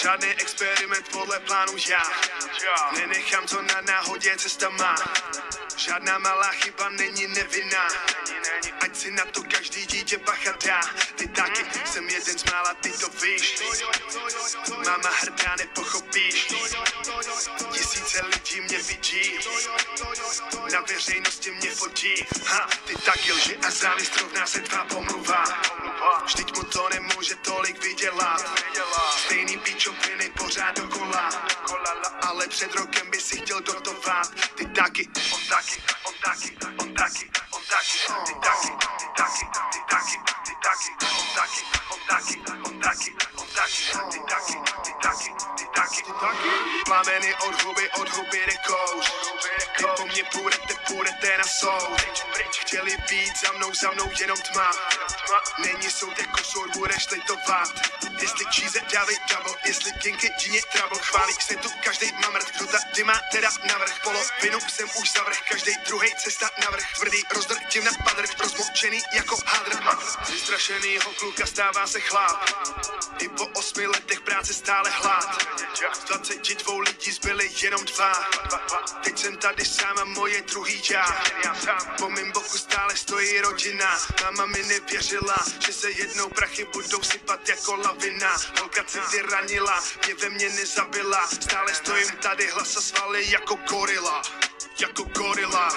Žádný experiment podle plánu já. Nenechám to na náhodě, cesta má. Žádná malá chyba není nevinná. Ať si na to každý dítě bacha dá. Ty taky, jsem jeden z mála, ty to víš. Máma hrdá, nepochopíš. Tisíce lidí mě vidí. Na veřejnosti mě fotí. Ha, ty taky lži a závist rovná se tvá pomluva. Vždyť mu to nemůže tolik vydělat. Stejný píčoviny pořád dokola. Ale před rokem by si chtěl dotovat. Ty taky, on taky, on taky, on taky, on taky. Ty taky, ty taky, ty taky, ty taky, on taky, on taky, on taky, on taky. Ty taky, ty taky, ty taky, ty taky. Plameny od huby jde kouř. Ty po mně půjdete na soud. Chtěli být za mnou jenom tma. Není soud jako soud, budeš litovat. Jestli cheese, dávej double. Jestli kinky, džině, trouble. Chválí se tu každej mamrt. Kdo tady má teda navrch? Polovinu jsem už zavrch. Každej druhej cesta navrch. Tvrdý rozdr, tím na padr. Rozmočený jako hadr. Vystrašenýho kluka stává se chlap. I po 8 letech práce stále hlad. Z 22 lidí zbyli jenom 2. Teď jsem tady sám a moje druhý já. Po mým boku stále stojí rodina. Máma mi nevěřila, že se jednou prachy budou sypat jako lavina. Holka city ranila, mě ve mně nezabila. Stále stojím tady, hlasa svaly jako gorila. Jako gorila.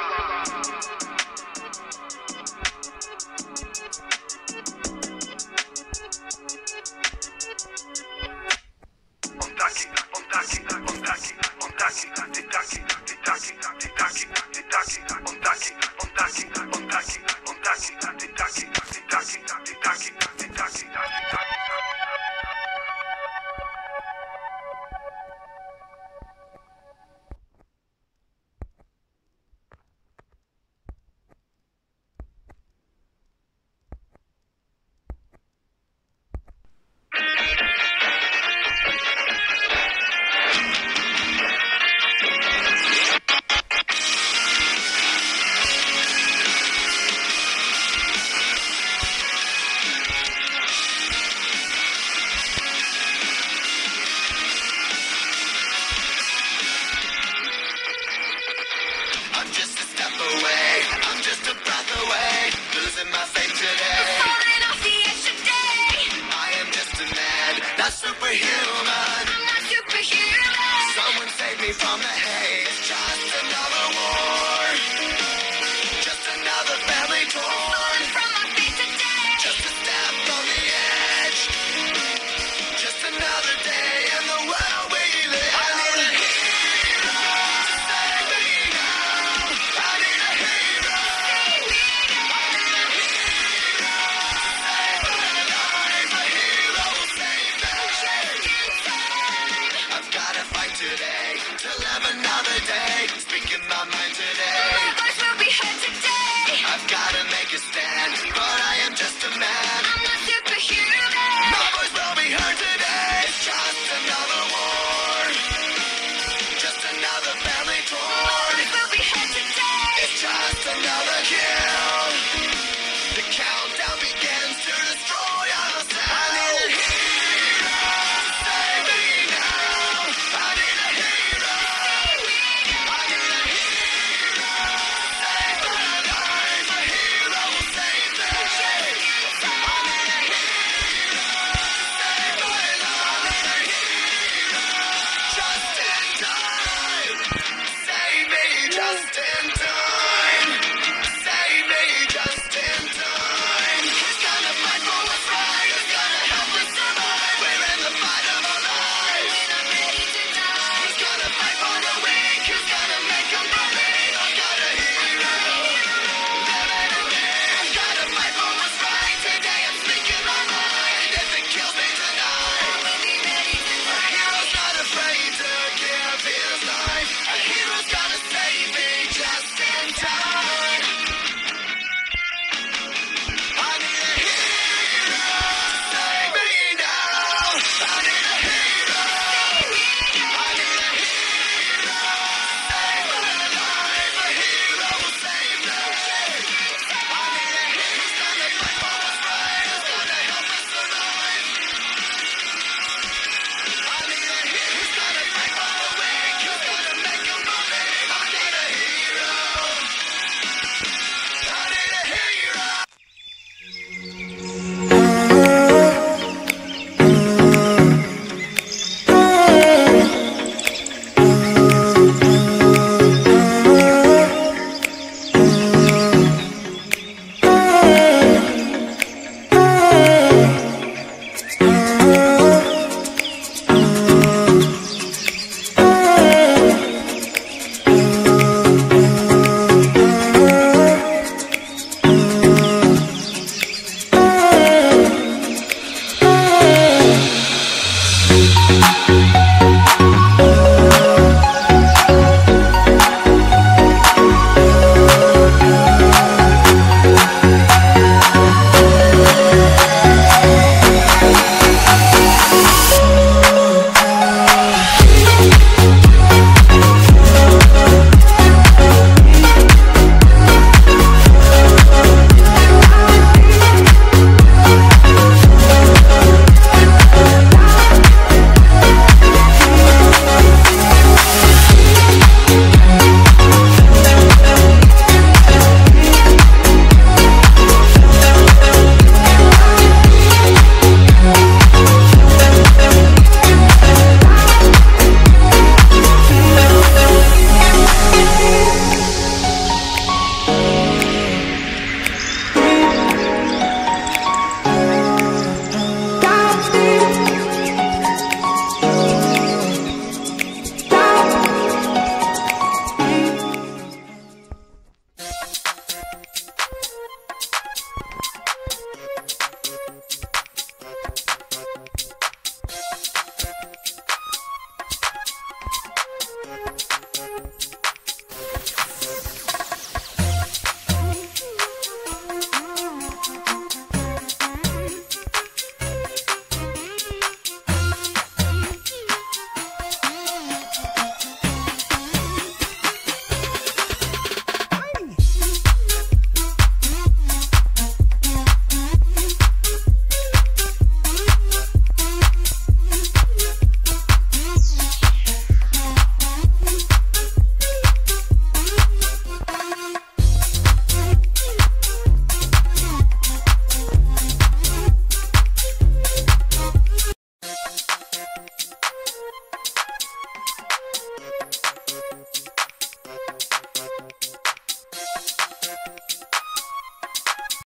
On taky, on taky, on taky, on taky, ty taky, ty taky, ty taky, ty taky, on taky, on taky, on taky, on taky, ty taky, ty taky, ty taky, ty taky, ty taky. Today, till have another day, speaking my mind today.